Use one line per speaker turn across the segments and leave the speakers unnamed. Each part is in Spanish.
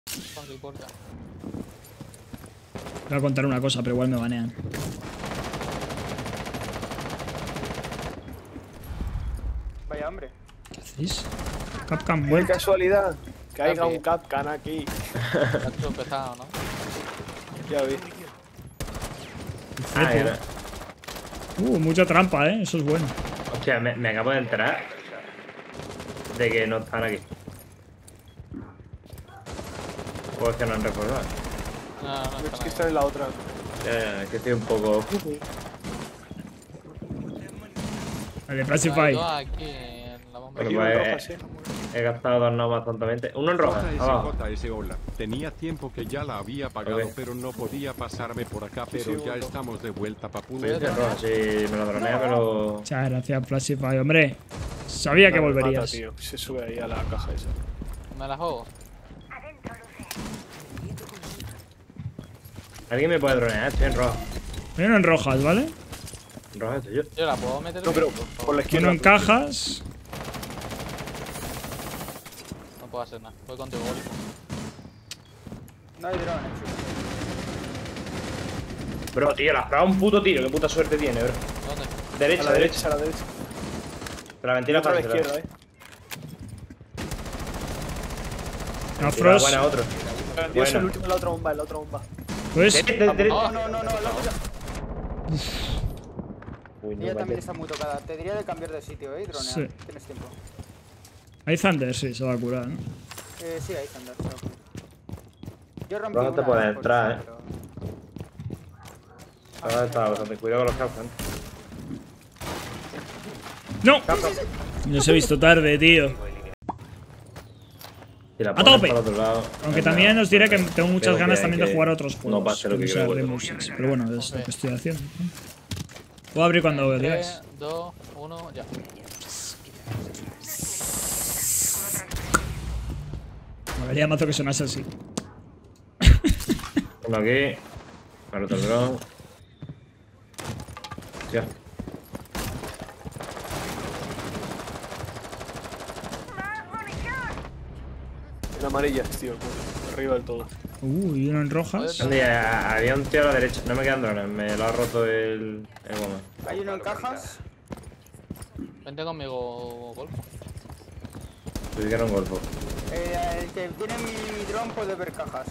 Voy a contar una cosa, pero igual me banean.
Vaya hombre.
¿Qué hacéis? Capcan
Qué
vuelta.
casualidad. Caiga un Capcan aquí.
Está pesado, ¿no?
Ya vi.
Mucha trampa, eso es bueno.
Hostia, me acabo de enterar de que no están aquí. O es que no han reforzado.
No,
Es que están en la otra.
Es que estoy un poco...
Vale, Pacify.
Aquí en la bomba.
Aquí
Bueno,
en
pues,
roja, sí.
he gastado dos nomas tontamente. Uno en roja, abajo.
JS, hola. Tenía tiempo que ya la había pagado,
Ok.
pero no podía pasarme por acá, pero ya estamos de vuelta, Papulo.
Me dice roja, si me lo dronea, me lo...
Muchas gracias, Pacify. Hombre, sabía que
No, me mata,
volverías.
tío. Se sube ahí a la caja esa.
Me la juego.
Alguien me puede dronear, estoy en roja.
Hay uno en rojas, ¿vale?
En roja estoy yo.
Yo la puedo meter.
No, pero por la izquierda.
Uno en cajas.
No puedo hacer nada. Voy contigo, Golfo.
No hay drones.
Bro, tío, le has pegado un puto tiro. Qué puta suerte tiene, bro.
¿Dónde?
A
Derecha,
la
derecha.
derecha, a la derecha.
Pero la ventila
Otra a la
fácil.
izquierda,
A
Tira
Frost.
buena otro.
Dios, el
Buena.
último en la otra bomba, en la otra bomba.
Pues.
No, no, no, la otra.
Uy, no,
Ella también
vale.
está muy tocada. Te diría de cambiar de sitio, dronear.
Sí.
Tienes tiempo.
Hay Thunder, sí, se va a curar, ¿no?
Sí, ahí están. Yo rompí
No te
una
puedes
por
entrar,
eso,
Ahora está bastante cuidado con los Capcan.
¡No! Los he visto tarde, tío.
Si la
¡A
pones
tope!
para otro lado,
Aunque
es
también
nada.
os diré que tengo muchas
Creo
ganas
que
también
hay
de
que
jugar a otros juegos.
no pase lo que
sea
quiero.
Rainbow Six, pero bueno, es lo que estoy haciendo. Puedo abrir cuando digáis.
3, 2, 1, ya.
Me vería mazo que sonase así.
Uno aquí. Me ha roto el dron. Hostia.
En amarillas, tío. Arriba del todo.
Y uno en rojas.
Andy, había un tío a la derecha. No me quedan drones. Me lo ha roto el goma.
Hay uno en cajas.
Vente conmigo, Golfo.
Tú que era un golfo.
El que tiene mi dron puede ver cajas.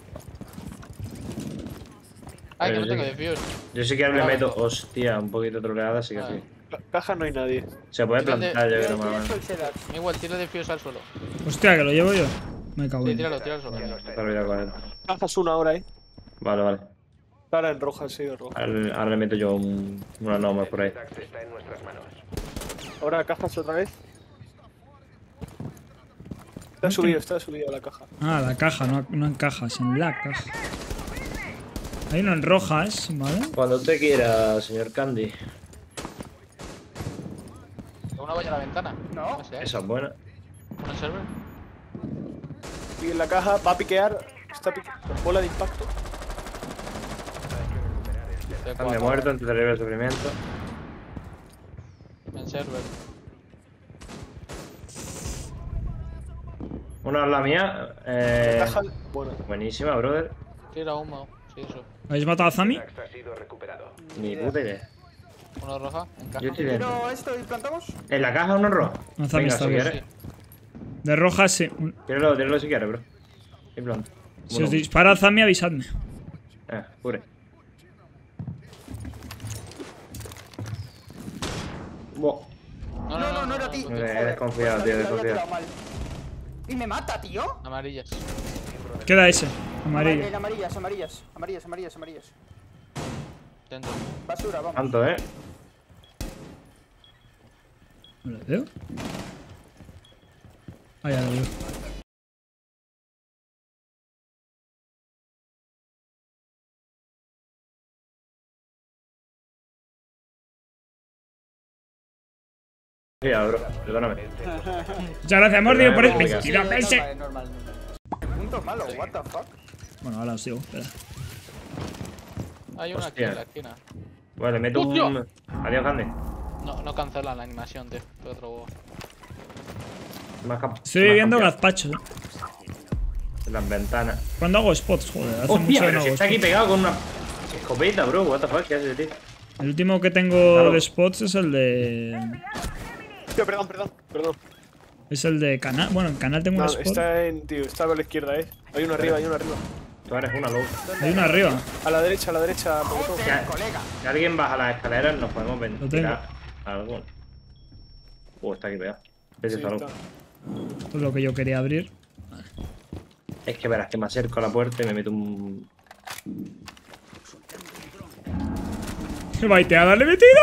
Ay, que no
yo
tengo
que-
defuse.
Yo sí que ahora le
Vale.
meto. Hostia, un poquito troleada, sí que sí.
Caja no hay nadie.
Se puede
Tírate-
plantar, yo creo,
Tienes
más o menos.
el Sedax.
Igual, tira defuse al suelo.
Hostia, que lo llevo yo. Me cago
Sí,
en.
tíralo al suelo.
Está olvidado con él.
Cajas una ahora,
Vale, vale.
Ahora en roja, sí, en roja.
Ahora le meto yo una norma por ahí.
Ahora cajas otra vez. Está subido la caja.
Ah, la caja, no en cajas, en la caja. Hay uno en rojas, ¿vale?
Cuando usted quiera, señor Candy.
Una vaya a la ventana.
No.
sé.
Esa es buena.
¿Una server?
Y en la caja va a piquear. Está con bola de impacto.
Candy muerto, en tu terrible sufrimiento.
En server.
Una es la mía.
Caja, bueno.
Buenísima, brother.
Tira humo. Sí, eso.
¿Habéis matado a Zami?
Ni puta idea.
Una roja. En caja.
Yo estoy dentro.
Tiro esto y plantamos.
En la caja uno rojo.
No, Zami
Venga,
está
si
bien.
quieres.
De rojas, sí.
Tíralo si quieres, bro. Y pronto.
Si os dispara a Zami, avisadme.
Cure. Wow.
No era a ti.
He desconfiado, tío, he
La había
desconfiado.
tirado mal. Y me mata, tío.
Amarillas.
Queda ese, amarillo.
Amarillas.
Dentro.
Basura, vamos.
Tanto,
¿No lo veo? Ah, ya lo veo.
Ya, bro. Perdóname.
Muchas gracias, Mordi, por el
Venga.
22 meses.
Normal. Punto malo, what the fuck.
Bueno, ahora os digo, espera.
Hay una aquí
Hostia.
en la esquina.
Bueno, le meto un...
¡Hostia!
Adiós, Candy.
No cancela la animación, tío. Fue otro huevo.
Me ha
Estoy viendo gazpacho.
En las ventanas.
Cuando hago spots, joder, hace
Hostia,
mucho que
pero
no
si
hago
está aquí
spots.
pegado con una escopeta, bro. What the fuck, ¿qué haces, tío?
El último que tengo
Claro.
de spots es el de...
Tío, perdón.
Es el de canal. Bueno, en canal tengo
No,
un spot.
está a la izquierda, Hay uno arriba,
Tú eres una loca.
Hay uno arriba.
A la derecha, Molotov.
Si alguien baja las escaleras, nos podemos
tengo.
ventilar algo. Está aquí pegado. Ese
Sí,
está loco.
está.
Esto es lo que yo quería abrir.
Es que verás que me acerco a la puerta y me meto un...
¡Qué baiteada le he metido!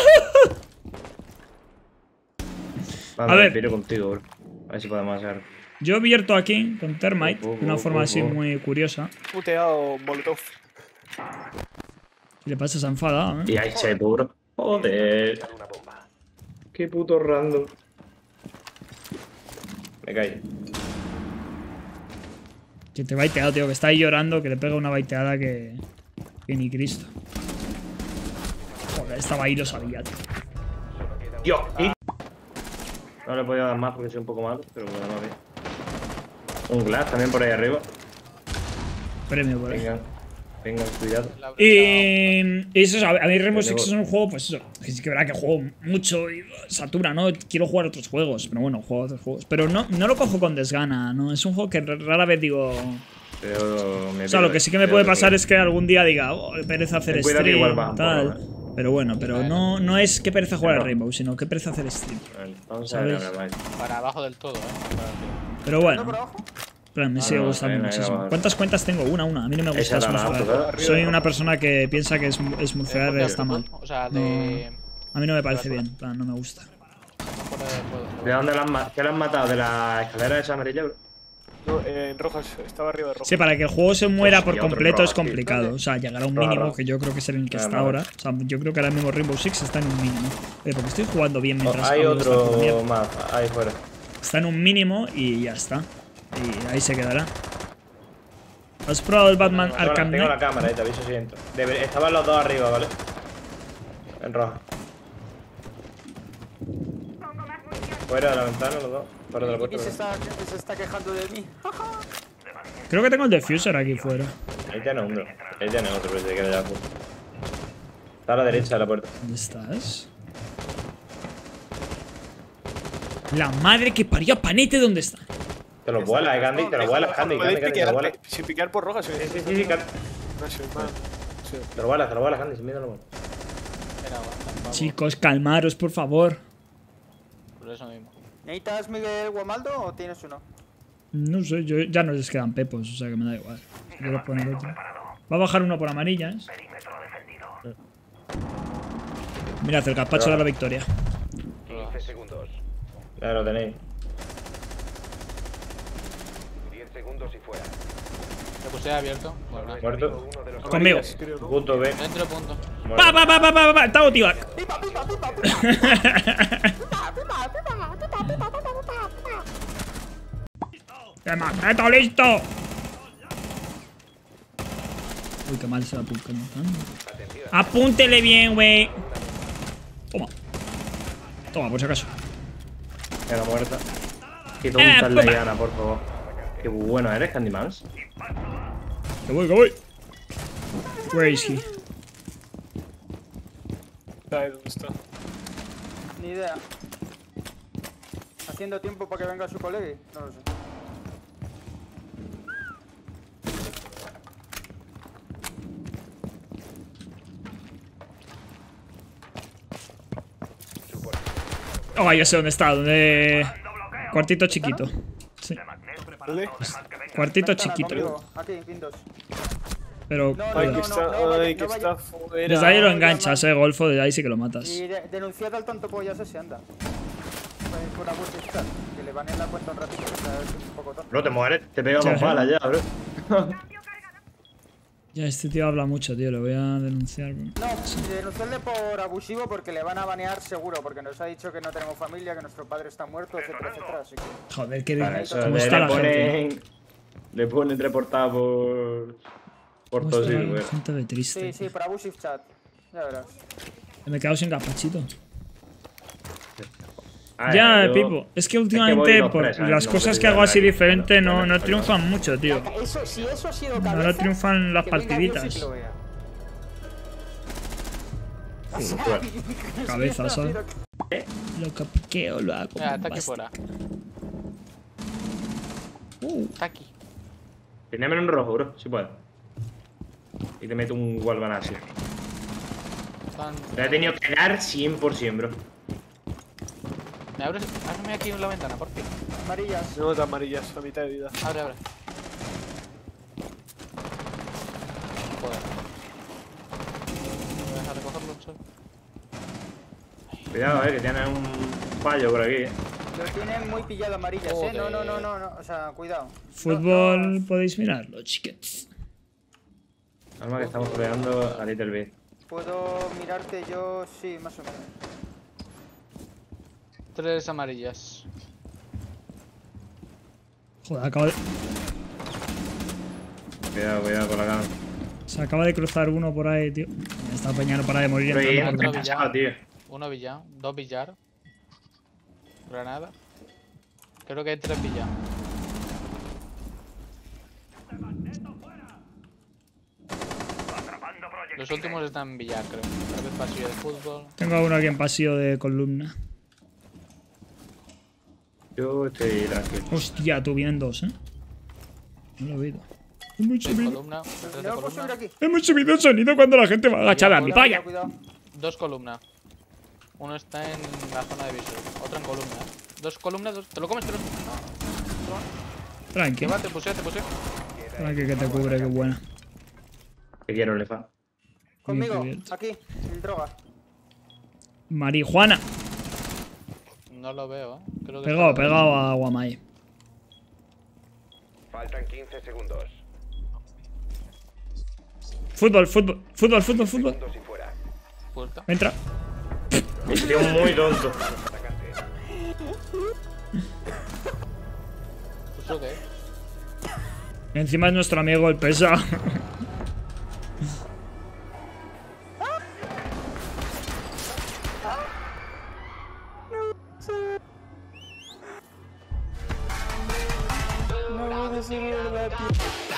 Vale,
A ver.
me piro contigo, bro. A ver si podemos hacer.
Yo he abierto aquí con Termite de una forma así
oh.
muy curiosa.
Puteado Molotov.
Si le pasa, se ha enfadado, ¿eh?
Y ahí se bro. Joder. Qué puto random. Me caí.
Que te baiteado, tío, que está ahí llorando, que le pega una baiteada que ni Cristo. Joder, estaba ahí, lo sabía, tío.
Dios, y... No le he podido dar más porque soy un poco malo, pero bueno, no bien. Un glass también por ahí arriba.
Premio por ahí.
Vengan, cuidado.
Y eso, a mí Rainbow Six es un juego, pues eso, que sí que verá que juego mucho y satura, ¿no? Quiero jugar otros juegos, pero bueno, juego otros juegos. Pero no lo cojo con desgana, ¿no? Es un juego que rara vez digo...
Pero
O sea, lo que sí que me puede pasar es que algún día diga, oh, qué pereza hacer
Ten cuidado que igual
stream,
bajan
tal.
por
Pero bueno, no es que pereza jugar al Rainbow, sino que pereza hacer stream.
Vamos a ver,
¿Sabes?
Para abajo del todo,
Pero bueno, pero me sigue
no,
gustando
venga,
muchísimo.
vale.
¿Cuántas cuentas tengo? Una. A mí no me gusta
Esa era la
smurfear.
otra,
Soy una persona que piensa que smurfear
Porque
está mal.
O sea, de...
A mí no me parece bien, en plan, no me gusta.
fuera de juego.
¿De dónde ¿Qué le han matado? ¿De la escalera esa amarilla, bro?
No, en rojas, estaba arriba de rojas.
Sí, para que el juego se muera por
Hostia, otro
completo
rojo,
es complicado. O sea, llegar a un
Raro.
mínimo que yo creo que es el que está
Vale.
ahora. O sea, yo creo que ahora mismo Rainbow Six está en un mínimo. Porque estoy jugando bien mientras
Hay
hablo de esta
otro
mierda.
más, ahí fuera.
Está en un mínimo y ya está. Y ahí se quedará. ¿Has probado el Batman Arkham
Tengo la
Knight?
cámara, te aviso si entro. Estaban los dos arriba, ¿vale? En roja. Fuera de la ventana, los dos. Fuera de la puerta.
Se está quejando de mí.
Creo que tengo el diffuser aquí fuera.
Ahí tiene uno. Ahí tiene otro, pero se queda ya. Está a la derecha de la puerta.
¿Dónde estás? La madre que parió a Panete, ¿dónde está?
Te lo vuelas, Candy. Te lo vuelas, Candy.
Podéis
Candy, te lo vuelas.
piquear, sin piquear por rojas.
Sí, Candy.
No sé, man. Sí.
Te lo vuelas, Candy. Sin miedo, lo vuelas.
Espera, aguanta, por favor.
Chicos, calmaros, por favor.
Por eso mismo.
¿Necesitas Miguel Guamaldo o tienes uno?
No sé, ya no les quedan pepos, o sea que me da igual. Quiero poner otro. Va a bajar uno por amarillas. Mirad, el gazpacho de la victoria.
15 segundos.
Ya lo tenéis.
10 segundos y fuera.
Te puse abierto. Bueno,
Muerto.
Uno de los
Conmigo.
Creo, ¿no?
Punto B.
dentro punto.
¡Pa, pa, pa, pa, pa, pa! ¡Está Otivac! ¡Que magneto listo! Uy, qué mal se va apuntando. Apúntele bien, güey. Toma. Toma, por si acaso.
Era muerta. Qué tonta es la
pumba.
Diana, por favor. Qué bueno eres, Candymans.
Que voy, que voy. Where is he?
¿Sabes dónde está?
Ni idea. ¿Haciendo tiempo para que venga su colega? No lo sé.
Oh, ya sé dónde está. Donde... Cuartito chiquito. Sí.
¿Dónde?
Cuartito
Ventana,
chiquito.
conmigo. Aquí, Windows.
Pero...
No,
Ay,
no,
que
no,
está,
no,
ay, que
no
está
vaya.
fuera.
Desde ahí lo enganchas, Golfo. Desde ahí sí que lo matas.
Y denunciad al tonto pollas ese, anda. Por abuso fiscal. Que le van en la cuenta un ratito, que está es un poco tonto.
Bro, te mueres. Te pega
Ya,
dos balas ya, bro.
Ya, este tío habla mucho, tío. Lo voy a denunciar.
No, denunciarle por abusivo porque le van a banear seguro, porque nos ha dicho que no tenemos familia, que nuestro padre está muerto, etcétera, etcétera, así que...
Joder, qué
Para eso
¿cómo
le
está la gente?
ponen. Le ponen reportado por
¿Cómo está
tosir,
la
güey.
gente de triste?
Sí, sí, por abusive chat. Ya verás.
Me he quedado sin gazpachito. Ya,
yo-
Pipo. Es que
voy
últimamente
los
por
tres, ¿sabes?
las
No
cosas
me
que hago
pido
así
nada.
diferente
Bueno,
no
bueno,
triunfan mucho, tío.
Eso, si eso ha sido cabeza,
Ahora triunfan las
que venga Dios y que
partiditas.
lo vea.
Cabeza, ¿sabes? Lo que piqueo lo hago.
Mira, está aquí
basta.
fuera. Está aquí.
Teníame un rojo, bro, si puedo. Y te meto un Walbanasio.
Están...
Te he tenido que dar 100%, bro.
¿Me abres? Ábreme aquí en la ventana, por fin.
Amarillas.
No, de amarillas, a mitad de vida.
Abre, abre. Joder. Voy a dejar de cogerlo en serio.
Cuidado, que tiene un fallo por aquí.
Lo tienen muy pillado amarillas,
Joder.
No. O sea, cuidado.
Fútbol, podéis mirarlo, chiquets.
Calma que estamos peleando a Little Bit.
Puedo mirarte yo, sí, más o menos.
3 amarillas.
Joder, acaba de...
Cuidado con la cama.
se acaba de cruzar uno por ahí, tío. Esta peña no para de morir.
Pero
entrando
otro
por-
cansado, tío.
1 billar, 2 billar. Granada. Creo que hay 3 billar. Los últimos están en billar, creo. Creo que es pasillo de fútbol.
Tengo a uno aquí en pasillo de columna.
Yo estoy tranquilo.
Hostia, tú vienen dos, No lo he oído. Hemos subido,
Columna, 3 de
No puedo subir
columna.
aquí.
hemos subido el sonido cuando la gente va agachada a mi
Cuidado,
palla.
cuidado.
2 columnas. Uno está en la zona de visor. Otro en columna. 2 columnas, 2. ¿Te lo comes? ¿Te lo comes? No.
Tranqui,
¿Qué va? Te puseo, te puseo.
tranqui que te cubre, qué buena.
Te quiero, Lefa.
Conmigo,
cubierto.
aquí, en droga.
Marihuana.
No lo veo, Creo que
Pegado,
está-
pegado a Guamay.
Faltan 15 segundos.
Fútbol.
Segundos y fuera.
Puerta.
Entra.
Este tío es muy tonto.
Atacarse.
¿Puso qué?
Encima es nuestro amigo el pesa.
No puede ser verdad, tío.